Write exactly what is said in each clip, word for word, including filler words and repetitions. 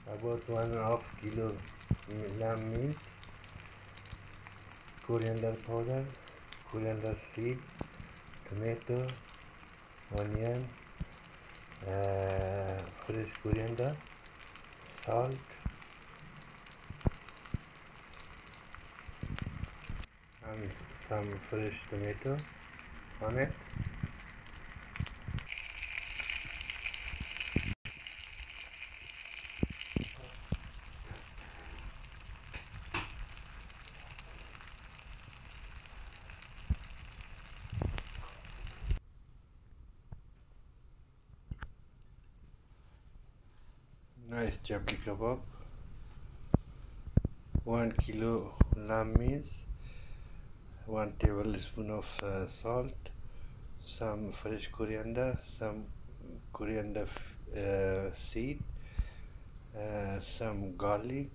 about one and a half kilo lamb meat, coriander powder, coriander seed, tomato, onion, uh, fresh coriander, salt, and some fresh tomato on it. Nice Chapli Kebab, one kilo lamb meat, one tablespoon of uh, salt, some fresh coriander, some coriander uh, seed, uh, some garlic,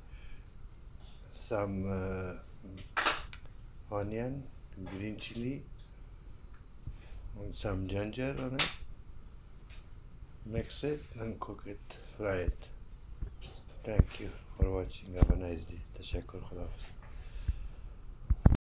some uh, onion, green chili, and some ginger on it. Mix it and cook it, fry it. Thank you for watching. Have a nice day. Tashakkur. Khuda Hafiz.